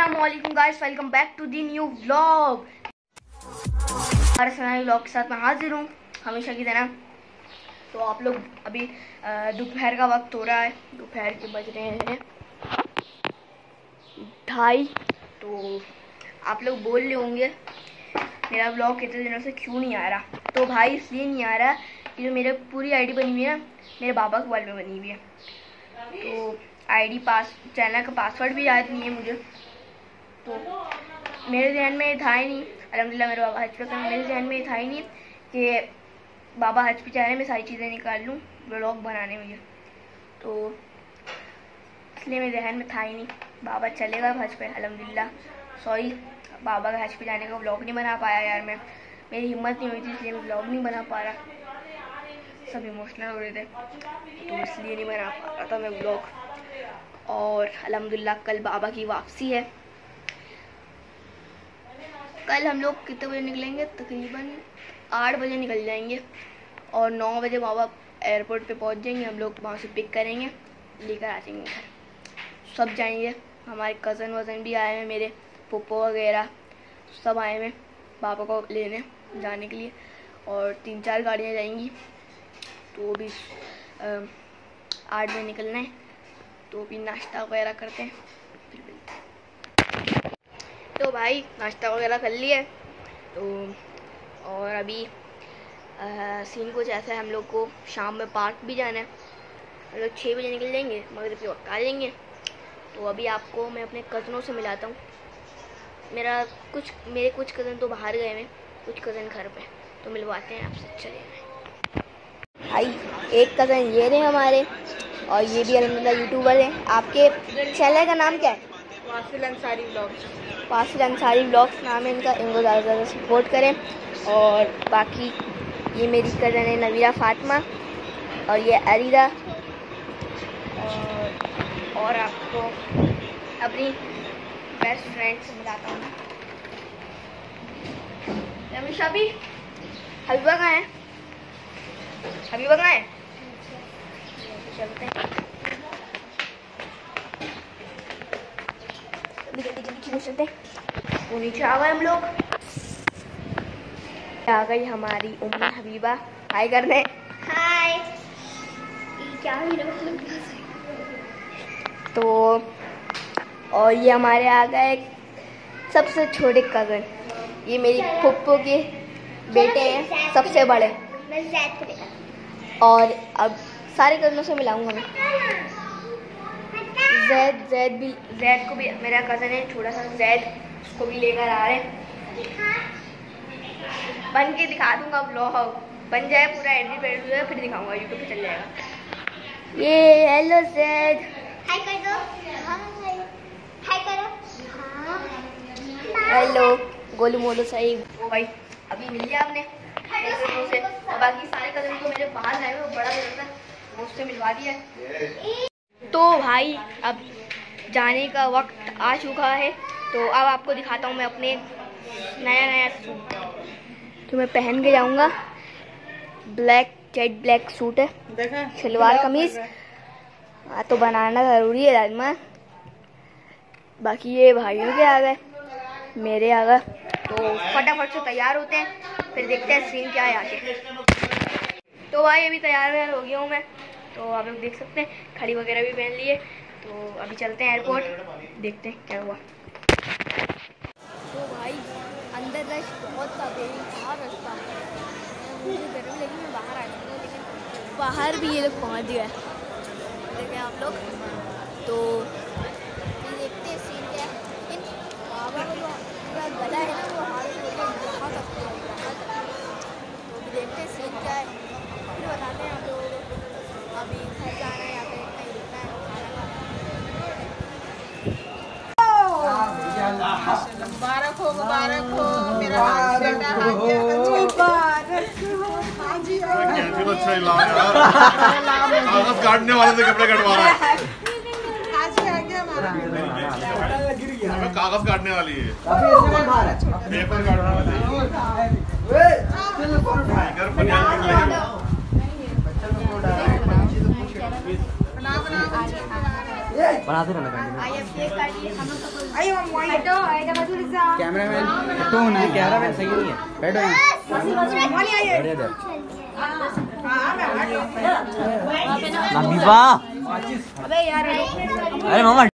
अस्सलामुअलैकुम guys, welcome back to the new vlog. नए vlog के साथ मैं हाजिर हूँ हमेशा की तरह। तो आप लोग अभी दोपहर का वक्त हो रहा है, दोपहर के बज रहे हैं 2:30। तो आप लोग बोल रहे होंगे मेरा व्लॉग कितने दिनों से क्यों नहीं आ रहा। तो भाई इसलिए नहीं आ रहा कि जो मेरे पूरी आईडी बनी हुई है ना, मेरे बाबा के मोबाइल में बनी हुई है। तो आईडी चैनल का पासवर्ड भी याद नहीं है मुझे। तो मेरे ध्यान में था ही नहीं, अल्हम्दुलिल्लाह मेरे बाबा हज पे कर, मेरे ध्यान में था ही नहीं कि बाबा हज पे चैनल में सारी चीज़ें निकाल लूँ व्लॉग बनाने में। तो इसलिए मेरे ध्यान में था ही नहीं। बाबा चलेगा हज पे अल्हम्दुलिल्लाह। सॉरी, बाबा का हज पे जाने का व्लॉग नहीं बना पाया यार। मेरी हिम्मत नहीं हुई थी, इसलिए मैं व्लॉग नहीं बना पा रहा। सब इमोशनल हो रहे थे तो इसलिए नहीं बना पा रहा था मैं व्लॉग। और अल्हम्दुलिल्लाह कल बाबा की वापसी है। कल हम लोग कितने बजे निकलेंगे? तकरीबन 8 बजे निकल जाएंगे और 9 बजे बाबा एयरपोर्ट पे पहुंच जाएंगे। हम लोग वहाँ से पिक करेंगे, लेकर आ जाएंगे घर। सब जाएंगे, हमारे कज़न वज़न भी आए हैं, मेरे पप्पो वगैरह सब आए हैं बाबा को लेने जाने के लिए। और 3-4 गाड़ियाँ जाएंगी। तो भी 8 बजे निकलना है। तो भी नाश्ता वगैरह करते हैं, फिर मिलते हैं। तो भाई नाश्ता वगैरह कर लिया है। तो और अभी सीन कुछ ऐसा है, हम लोग को शाम में पार्क भी जाना है। हम लोग 6 बजे निकल जाएंगे, मगरिब के वक्त आ जाएंगे। तो अभी आपको मैं अपने कज़नों से मिलाता हूँ। मेरे कुछ कज़न तो बाहर गए हैं, कुछ कज़न घर पे। तो मिलवाते हैं आपसे, चलिए। भाई एक कज़न ये रहे हमारे, और ये भी अल्हम्दुलिल्लाह यूट्यूबर हैं। आपके चैनल का नाम क्या है? वासिल अंसारी व्लॉग्स। वासिल अंसारी व्लॉग्स नाम है इनका। इनको ज़्यादा से ज़्यादा सपोर्ट करें। और बाकी ये मेरी कज़न है नवीरा फातिमा, और ये अरीदा। और आपको अपनी बेस्ट फ्रेंड से मिलाता हूँ। रमीशा भी, हबीबा कहाँ है? हबीबा कहाँ है? चलते हैं, जल्दी चलते हैं। वो नीचे आ गए हम लोग। आ गई हमारी उम्मी हबीबा। हाय करने। हाय। क्या तो और ये हमारे आ गए सबसे छोटे कज़न, ये मेरी फुप्पो के बेटे हैं, सबसे बड़े। और अब सारे कज़नों से मिलाऊंगा मैं। जैद को भी, मेरा कज़न है छोटा सा जैद, उसको भी लेकर आ रहे हैं। बन के दिखा दूंगा व्लॉग, बन जाए पूरा एडिट हो जाए फिर दिखाऊंगा, यूट्यूब पे चल जाएगा। ये हेलो जैद, हाय कर दो। हाय करो। हेलो गोलू मोलू सही। वो भाई अभी मिल लिया आपने कज़नों से, और बाकी सारे कज़न तो मेरे बाहर आए हुए, वो बड़ा लड़का है, वो उससे मिलवा दिया। तो भाई अब जाने का वक्त आ चुका है। तो अब आपको दिखाता हूँ मैं अपने नया सूट जो मैं पहन के जाऊँगा। जेट ब्लैक सूट है, सलवार कमीज। तो बनाना ज़रूरी है लाजमा। बाकी ये भाइयों के आ गए, मेरे आ गए। तो फटाफट से तैयार होते हैं, फिर देखते हैं सीन क्या है आगे। तो भाई अभी तैयार हो गया हूँ मैं। तो आप लोग देख सकते हैं, खड़ी वगैरह भी पहन लिए। तो अभी चलते हैं एयरपोर्ट, देखते हैं क्या हुआ। तो भाई अंदर रश बहुत था, बाहर रास्ता मुझे गर्मी लगी, मैं बाहर आ जाऊँगा, लेकिन बाहर भी ये लोग पहुँच गए। देखें आप लोग। तो देखते हैं सीन क्या है। लेकिन बाबा का जो पूरा गला है ना, वो हाथ बहुत अच्छा है। तो अभी देखते हैं सीन क्या है, फिर बताते हैं आप लोगों को। अभी घर जाना है, यहाँ पे कहीं रुकना है, मुबारक हो, मुबारक हो मेरा बेटा। कागज काटने वाले से कपड़े कटवा रहा है। कागज काटने वाली है, पेपर काटने वाली है। बनाते रहना कंटिन्यू। आइए केक काटिए हम लोग तो आइए मम्मी आइए कैमरामैन तो नहीं, कैमरामैन सही नहीं है। बैठो यहाँ। मम्मी आइए बैठ इधर। हां मैं ना विवाह। अबे यार अरे मामा